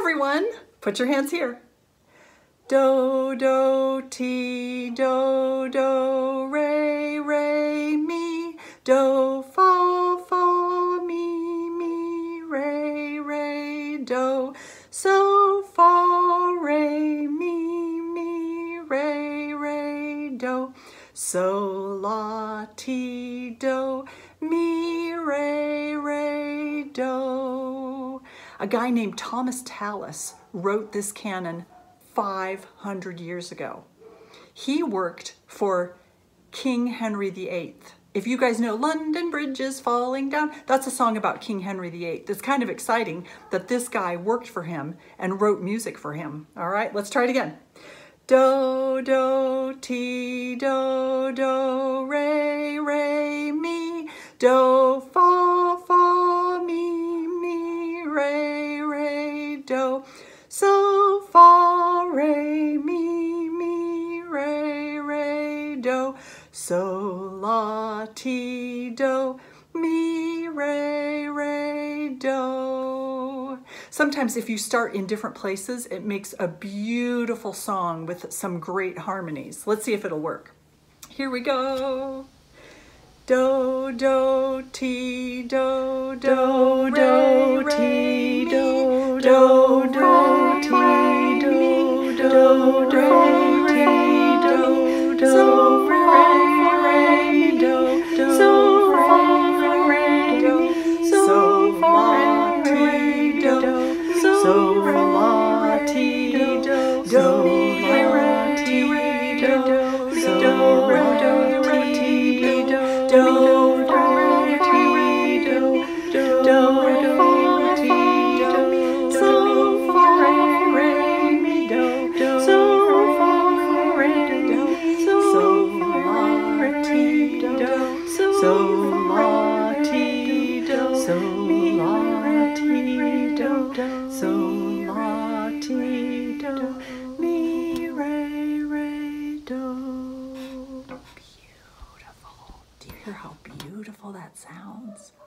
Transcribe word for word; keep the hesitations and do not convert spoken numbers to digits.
everyone. Put your hands here. Do, do, ti, do, do, re, re, mi, do, fa, fa, mi, mi, re, re, do, so, fa, re, mi, mi, re, re, do, so, la, ti, do, mi, re, re, do. A guy named Thomas Tallis wrote this canon five hundred years ago. He worked for King Henry the eighth. If you guys know London Bridge is falling down, that's a song about King Henry the eighth. It's kind of exciting that this guy worked for him and wrote music for him. All right, let's try it again. Do, do, ti, do, do, re, re, mi, do, fa, fa, mi, mi, re, re, do, so, fa, re, mi, mi, re, re, do, so, la, ti, do, mi, re, re, do. Sometimes if you start in different places, it makes a beautiful song with some great harmonies. Let's see if it'll work. Here we go. Do, do, ti, do, do, do, ti, do, do, do, ti, do, do, do, ti, do, do, re, re, do, so, fa, re, do, so, fa, re, do, so, la, ti, do, do, la, ti, do, so, do, ti, do, do. So, la, ti, do, so, la, ti, do, so, la, ti, do, mi, re, re, do. Beautiful. Do you hear how beautiful that sounds?